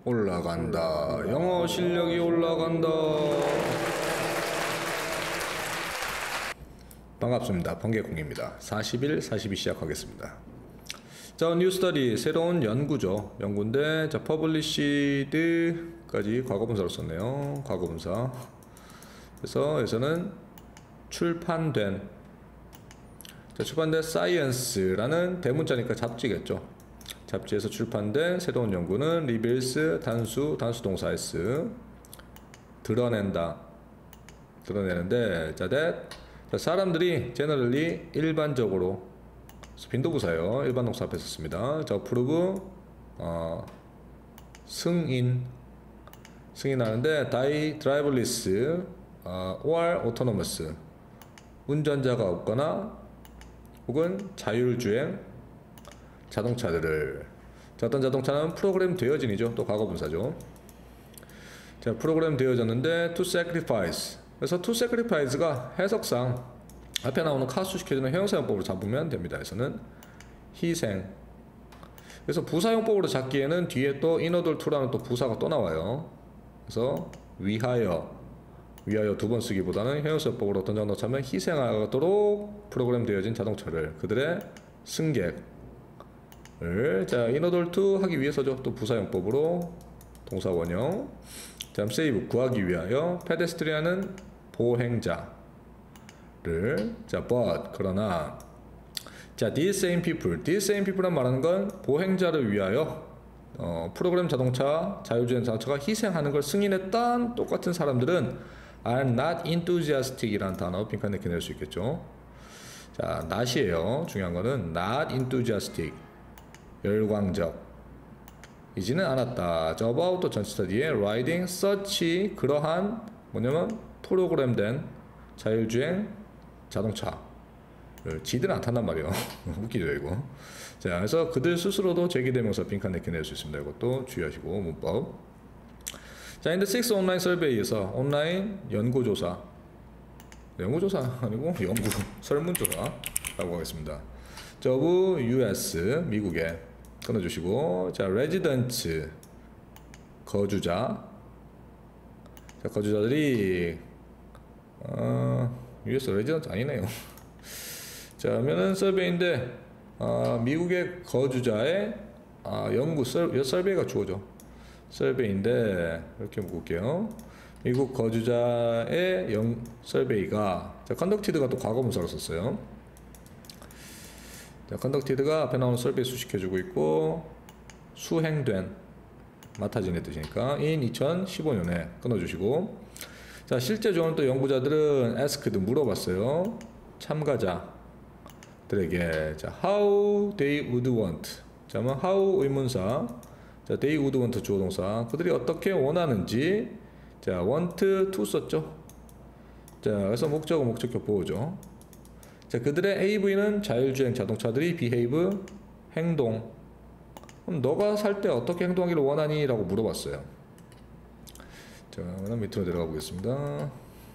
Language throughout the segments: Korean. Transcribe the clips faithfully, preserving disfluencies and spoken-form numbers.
올라간다. 영어 실력이 올라간다. 반갑습니다. 번개콩입니다. 사십일, 사십이 시작하겠습니다. 자, 뉴스터디 새로운 연구죠. 연구인데, 자, 퍼블리시드까지 과거분사로 썼네요. 과거분사. 그래서 여기서는 출판된, 자, 출판된 사이언스라는 대문자니까 잡지겠죠. 잡지에서 출판된 새로운 연구는 reveals 단수, 단수 동사 S 드러낸다. 드러내는데, 자, that 사람들이 generally 일반적으로 빈도부사요. 일반 동사 앞에 썼습니다. 자, prove 어, 승인 승인하는데 die driverless 어, or autonomous 운전자가 없거나 혹은 자율주행 자동차들을, 자, 어떤 자동차는 프로그램 되어진이죠. 또 과거분사죠. 자, 프로그램 되어졌는데 to sacrifice. 그래서 to sacrifice가 해석상 앞에 나오는 카수시켜주는 형용사용법으로 잡으면 됩니다. 그래서는 희생. 그래서 부사용법으로 잡기에는 뒤에 또 in order to라는 또 부사가 또 나와요. 그래서 위하여, 위하여 두 번 쓰기보다는 형용사용법으로 어떤 자동차면 희생하도록 프로그램 되어진 자동차를, 그들의 승객 을, 자, in order to 하기 위해서죠. 또 부사용법으로 동사 원형. 다음 save 구하기 위하여 pedestrian은 보행자를, 자, but 그러나, 자, these same people, these same people란 말하는 건 보행자를 위하여 어, 프로그램 자동차, 자율주행 자동차가 희생하는 걸 승인했던 똑같은 사람들은 are not enthusiastic 이라는 단어 빈칸 이렇게 낼 수 있겠죠. 자, not이에요. 중요한 거는 not enthusiastic, 열광적 이지는 않았다. 자, about 또 전치사 뒤에 riding such 그러한 뭐냐면 프로그램된 자율주행 자동차를 지들은 않단단 말이에요. 웃기죠 이거. 자, 그래서 그들 스스로도 제기대명사 빈칸 이렇게 낼 수 있습니다. 이것도 주의하시고 문법. 자, in the sixth online survey에서 온라인 연구조사, 연구조사 아니고 연구 설문조사라고 하겠습니다. 자, of 유에스 미국에 끊어주시고, 자, residents 거주자, 자, 거주자들이 어, 유에스 resident 아니네요. 자, 그러면은 서베이인데 어, 미국의 거주자의 아, 연구 설, 설베이가 주어져. 설베이인데 이렇게 묶을게요. 미국 거주자의 영 설베이가, 자, conducted가 또 과거분사로 썼어요. 자, conducted가 앞에 나오는 설베이 수식해주고 있고, 수행된, 맡아진의 뜻이니까 in 이천십오 년에 끊어주시고, 자, 실제 조언 또 연구자들은 asked 물어봤어요. 참가자들에게, 자, how they would want. 자, 뭐 how 의문사, 자, they would want 주어동사, 그들이 어떻게 원하는지, 자, want to 썼죠. 자, 그래서 목적어 목적격 보호죠. 자, 그들의 에이브이는 자율주행 자동차들이 behave 행동. 그럼 너가 살 때 어떻게 행동하기를 원하니? 라고 물어봤어요. 자, 그럼 밑으로 내려가 보겠습니다.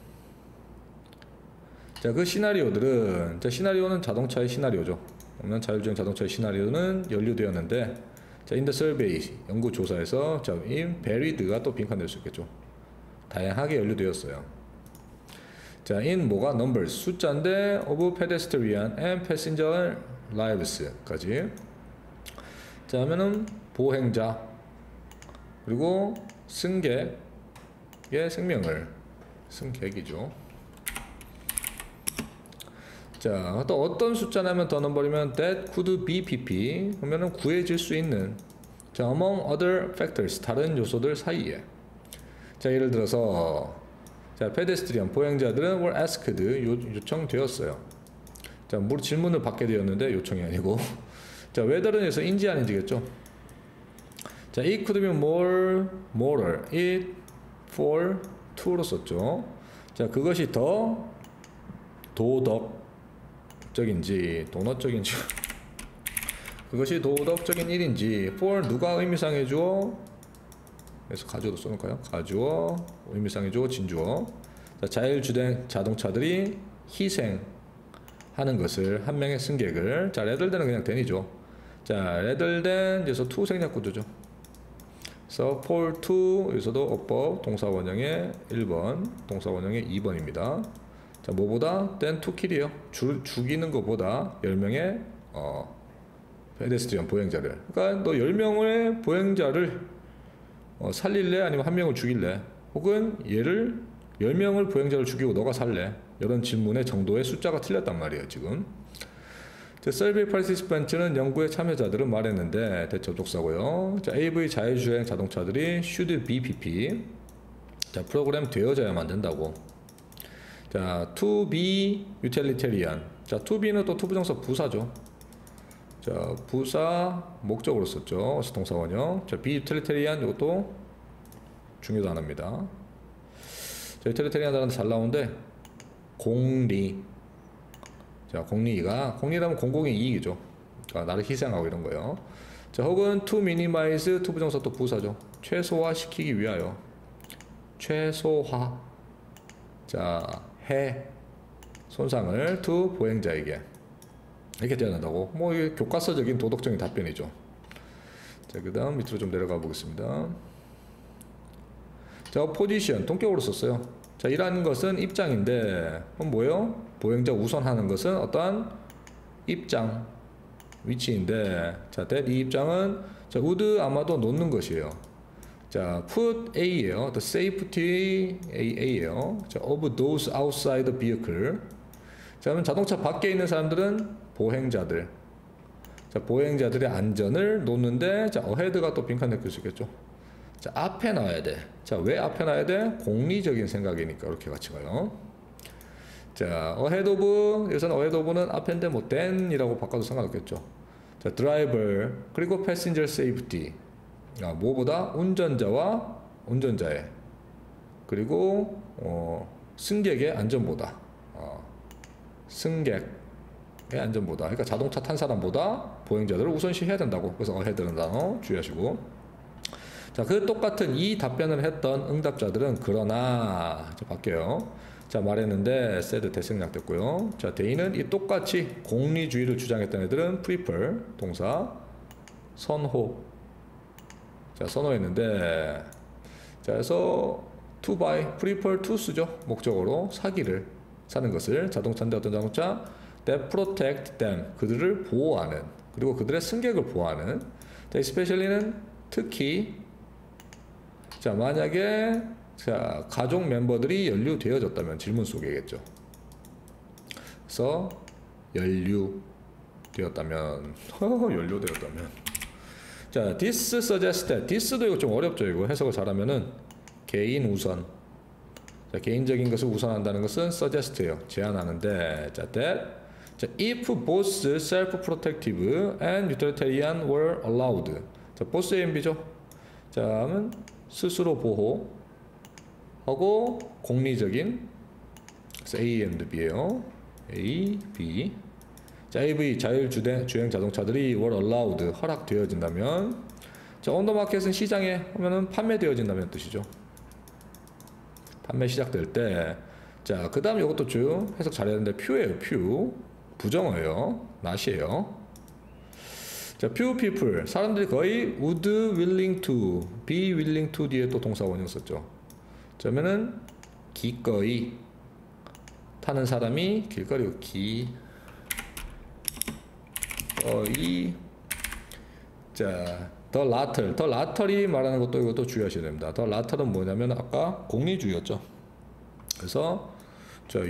자, 그 시나리오들은, 자, 시나리오는 자동차의 시나리오죠. 그러면 자율주행 자동차의 시나리오는 연료되었는데, 자, in the survey 연구조사에서, 자, in varied가 또 빈칸 될 수 있겠죠. 다양하게 연료되었어요. 자, in 뭐가 numbers 숫자인데 of pedestrian and passenger lives까지. 자, 하면은 보행자 그리고 승객의 생명을, 승객이죠. 자, 또 어떤 숫자냐면 더 넘버리면 that could be pp 그러면은 구해질 수 있는, 자, among other factors 다른 요소들 사이에. 자, 예를 들어서, 자, 페데스트리안 보행자들은 were asked 요, 요청되었어요. 자, 물 질문을 받게 되었는데 요청이 아니고, 자, whether는 여기서 인지 아닌지겠죠. 자, it could be more moral, it for to로 썼죠. 자, 그것이 더 도덕적인지 도덕적인지 그것이 도덕적인 일인지, for 누가 의미상해 주어, 그래서 가주어도 써놓을까요? 가주어, 의미상의 주어, 진주어. 자, 자율주행 자동차들이 희생하는 것을, 한 명의 승객을. 자, rather than은 그냥 than이죠. 자, rather than, 그래서 to 생략 구조죠. 그래서 for to 여기서도 어법 동사 원형의 일 번, 동사 원형의 이 번입니다. 자, 뭐보다 than to kill이에요. 주, 죽이는 것보다 열 명의 어, 페데스트리언 보행자를. 그러니까 너 열 명의 보행자를 어, 살릴래? 아니면 한 명을 죽일래? 혹은 얘를 열 명을 보행자를 죽이고 너가 살래? 이런 질문의 정도의 숫자가 틀렸단 말이에요, 지금. 자, survey participant는 연구의 참여자들은 말했는데 대접속사고요. 자, 에이브이 자율주행 자동차들이 should be pp. 자, 프로그램 되어져야만 된다고. 자, to be utilitarian. 자, to be는 또 to 부정사 부사죠. 자, 부사 목적으로 썼죠. 어서 동사원형. 자, be utilitarian 이것도 중요 단어입니다. 자, utilitarian 단어는 잘 나오는데 공리. 자, 공리가 공리라면 공공의 이익이죠. 그러니까 나를 희생하고 이런 거예요. 자, 혹은 to minimize to 부정사 또 부사죠. 최소화 시키기 위하여. 최소화. 자, 해 손상을 to 보행자에게 이렇게 되어야 한다고. 뭐 이게 교과서적인 도덕적인 답변이죠. 자, 그 다음 밑으로 좀 내려가 보겠습니다. 자, 포지션 동격으로 썼어요. 자, 이라는 것은 입장인데 그럼 뭐예요? 보행자 우선하는 것은 어떠한 입장 위치인데, 자, that 이 입장은 자, would 아마도 놓는 것이에요. 자, put A예요. The safety A예요. 자, of those outside the vehicle. 자, 그러면 자동차 밖에 있는 사람들은 보행자들. 자, 보행자들의 안전을 놓는데, 자, ahead가 또 빈칸 느낄 수 있겠죠. 자, 앞에 놔야 돼. 자, 왜 앞에 놔야 돼? 공리적인 생각이니까 이렇게 같이 가요. 자, ahead of, 여기서는 ahead of는 앞인데 뭐 than이라고 바꿔도 상관없겠죠. 자, driver 그리고 passenger safety. 아, 무엇보다 운전자와 운전자의 그리고 어, 승객의 안전보다 어, 승객의 안전보다, 그러니까 자동차 탄 사람보다 보행자들을 우선시해야 된다고. 그래서 ahead라는 단어 주의하시고. 자, 그 똑같은 이 답변을 했던 응답자들은 그러나 자, 바뀌어요. 자, 말했는데 said 대승략됐고요. 자, they는 이 똑같이 공리주의를 주장했던 애들은 prefer 동사 선호. 자, 선호했는데, 자, 그래서 to buy, prefer to 쓰죠. 목적으로 사기를 사는 것을. 자동차인데 어떤 자동차? that protect them, 그들을 보호하는, 그리고 그들의 승객을 보호하는. 자, especially는 특히. 자, 만약에 자, 가족 멤버들이 연루되어졌다면 질문 속이겠죠. 그래서 연루되었다면 연루되었다면 자, this suggests that. this도 이거 좀 어렵죠. 이거 해석을 잘하면은 개인 우선. 자, 개인적인 것을 우선한다는 것은 suggest예요. 제안하는데, 자, that. 자, if both self-protective and utilitarian were allowed. 자, both A and B죠. 자, 하면 스스로 보호 하고 공리적인. 그래서 A and B예요. A, B. 자, 에이브이 자율주행 주행 자동차들이 were allowed 허락되어진다면, 자, on the market은 시장에 하면은 판매되어진다는 뜻이죠. 판매 시작될 때. 자, 그 다음 이것도 쭉 해석 잘해야 되는데 few예요. few 부정어예요. not이에요. 자, few people 사람들이 거의 would willing to, be willing to 뒤에 또 동사 원형 썼죠. 그러면은 기꺼이 타는 사람이 길거리 기 어, 이, 자, 더 라틀, 더 라틀이 말하는 것도 이것도 주의하셔야 됩니다. 더 라틀은 뭐냐면 아까 공리주의였죠. 그래서 자,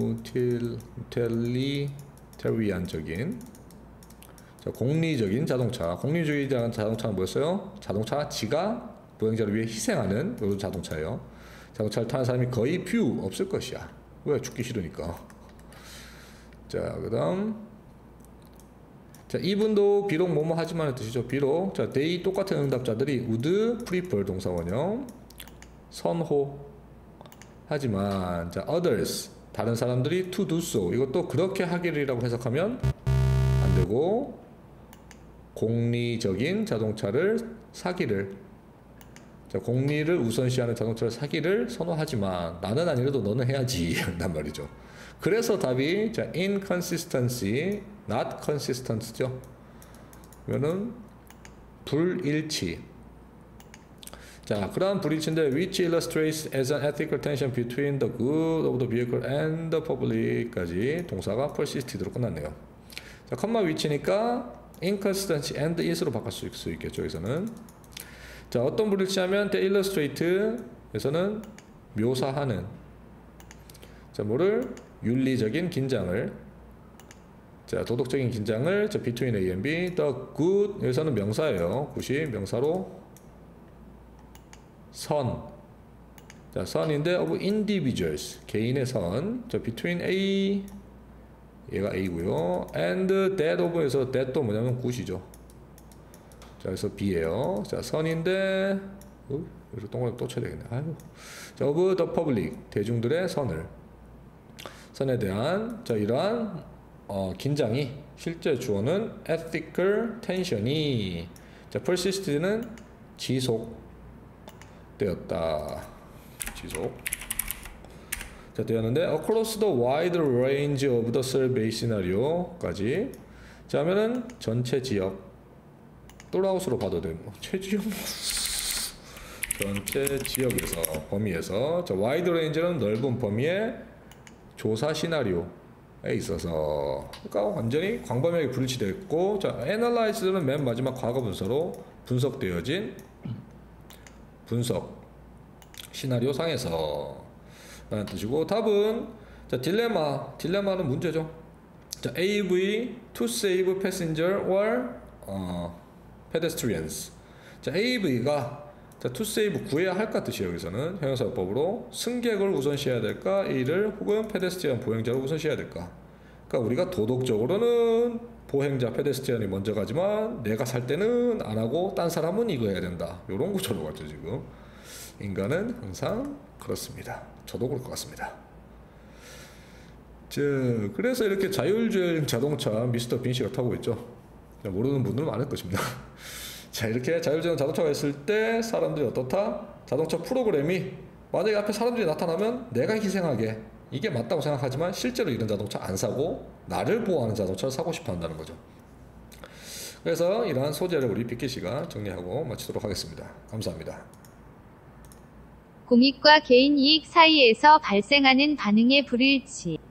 utilitarian적인, 자, 공리적인 자동차, 공리주의자는 자동차는 뭐였어요? 자동차 지가 보행자를 위해 희생하는 이런 자동차예요. 자동차를 타는 사람이 거의 few 없을 것이야. 왜? 죽기 싫으니까. 자, 그 다음 자, 이분도 비록 뭐뭐 하지만의 뜻이죠. 비록. 자, they 똑같은 응답자들이 would prefer 동사 원형 선호 하지만, 자, others 다른 사람들이 to do so 이것도 그렇게 하기를이라고 해석하면 안 되고, 공리적인 자동차를 사기를, 자, 공리를 우선시하는 자동차를 사기를 선호하지만 나는 아니라도 너는 해야지 한단 말이죠. 그래서 답이 자, inconsistency, not consistent죠. 그러면은 불일치. 자, 그러한 브리치인데 which illustrates as an ethical tension between the good of the vehicle and the public까지 동사가 persisted로 끝났네요. 자, 컴마 which니까 inconsistency and is로 바꿀 수, 수 있겠죠. 여기서는 자, 어떤 브리치하면 the illustrate에서는 묘사하는 자, 뭐를 윤리적인 긴장을 자, 도덕적인 긴장을 자, between A and B the good 여기서는 명사예요. 굿이 명사로 선 자, 선인데 of individuals 개인의 선 자, between A 얘가 A고요 and that of에서 that도 뭐냐면 굿이죠. 자, 그래서 B예요. 자, 선인데 어? 여기서 동그라미 또 쳐야 되겠네. 아이고. 자, of the public 대중들의 선을 선에 대한 자, 이러한 어, 긴장이 실제 주어는 ethical tension이 자, persist는 지속되었다. 지속 자, 되었는데 across the wide range of the survey scenario까지 자, 하면은 전체 지역 똘아웃으로 봐도 되는 최지역 전체 지역에서 범위에서 자, wide range는 넓은 범위의 조사 시나리오에 있어서 그러니까 완전히 광범위하게 분리되어 있고 자, analyze는 맨 마지막 과거 분서로 분석되어진 분석 시나리오 상에서 라는 뜻이고 답은 자, 딜레마 딜레마는 문제죠. 자, 에이브이 to save passenger or 어, pedestrians 자, 에이브이가 자, to save 구해야 할까 뜻이에요. 여기서는 형용사요법으로 승객을 우선시해야 될까 A를 혹은 페데스트리안 보행자를 우선시해야 될까. 그러니까 우리가 도덕적으로는 보행자 페데스트리안이 먼저 가지만 내가 살 때는 안 하고 딴 사람은 이거 해야 된다. 요런 구조로 같죠. 지금 인간은 항상 그렇습니다. 저도 그럴 것 같습니다. 자, 그래서 이렇게 자율주행 자동차 미스터 빈 씨가 타고 있죠. 모르는 분들은 많을 것입니다. 자, 이렇게 자율주행 자동차가 있을 때 사람들이 어떻다? 자동차 프로그램이 만약에 앞에 사람들이 나타나면 내가 희생하게 이게 맞다고 생각하지만 실제로 이런 자동차 안 사고 나를 보호하는 자동차를 사고 싶어 한다는 거죠. 그래서 이러한 소재를 우리 빅키 씨가 정리하고 마치도록 하겠습니다. 감사합니다. 공익과 개인 이익 사이에서 발생하는 반응의 불일치